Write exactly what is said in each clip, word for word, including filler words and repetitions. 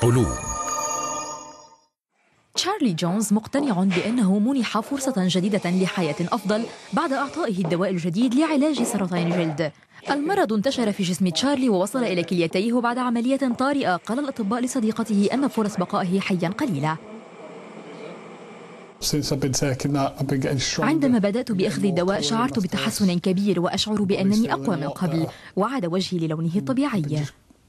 القلوب. تشارلي جونز مقتنع بأنه منح فرصة جديدة لحياة أفضل بعد إعطائه الدواء الجديد لعلاج سرطان الجلد. المرض انتشر في جسم تشارلي ووصل إلى كليتيه بعد عملية طارئة. قال الأطباء لصديقته أن فرص بقائه حيا قليلة. عندما بدأت بأخذ الدواء شعرت بتحسن كبير وأشعر بأنني أقوى من قبل، وعاد وجهي للونه الطبيعي.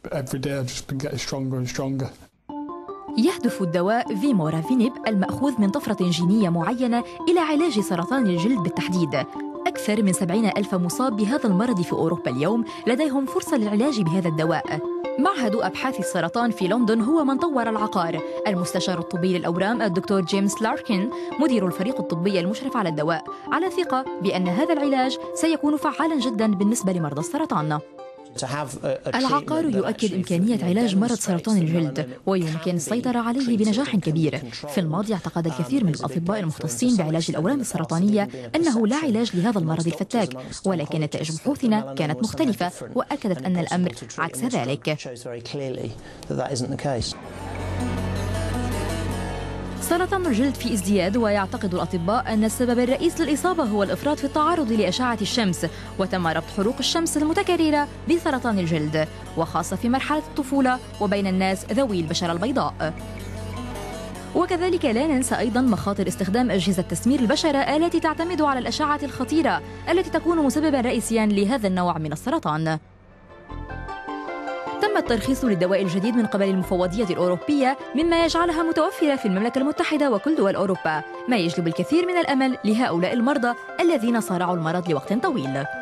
يهدف الدواء فيمورافينيب المأخوذ من طفرة جينية معينة إلى علاج سرطان الجلد بالتحديد. أكثر من سبعين ألف مصاب بهذا المرض في أوروبا اليوم لديهم فرصة للعلاج بهذا الدواء. معهد أبحاث السرطان في لندن هو من طور العقار. المستشار الطبي للأورام الدكتور جيمس لاركين مدير الفريق الطبي المشرف على الدواء على ثقة بأن هذا العلاج سيكون فعالا جدا بالنسبة لمرضى السرطان. العقار يؤكد إمكانية علاج مرض سرطان الجلد ويمكن السيطرة عليه بنجاح كبير. في الماضي اعتقد الكثير من الأطباء المختصين بعلاج الأورام السرطانية أنه لا علاج لهذا المرض الفتاك، ولكن نتائج بحوثنا كانت مختلفة وأكدت أن الأمر عكس ذلك. سرطان الجلد في ازدياد، ويعتقد الأطباء أن السبب الرئيس للإصابة هو الإفراط في التعرض لأشعة الشمس، وتم ربط حروق الشمس المتكررة بسرطان الجلد، وخاصة في مرحلة الطفولة وبين الناس ذوي البشرة البيضاء. وكذلك لا ننسى أيضا مخاطر استخدام أجهزة تسمير البشرة التي تعتمد على الأشعة الخطيرة التي تكون مسببا رئيسيا لهذا النوع من السرطان. تم الترخيص للدواء الجديد من قبل المفوضية الأوروبية، مما يجعلها متوفرة في المملكة المتحدة وكل دول أوروبا، ما يجلب الكثير من الأمل لهؤلاء المرضى الذين صارعوا المرض لوقت طويل.